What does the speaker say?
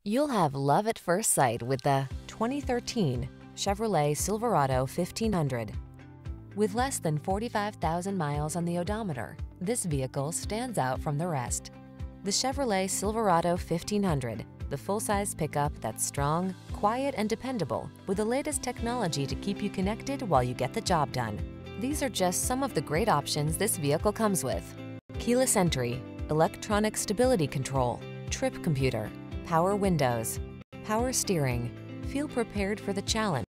You'll have love at first sight with the 2013 Chevrolet Silverado 1500. With less than 45,000 miles on the odometer, this vehicle stands out from the rest. The Chevrolet Silverado 1500, the full-size pickup that's strong, quiet, and dependable, with the latest technology to keep you connected while you get the job done. These are just some of the great options this vehicle comes with: keyless entry, electronic stability control, trip computer, power windows, power steering. Feel prepared for the challenge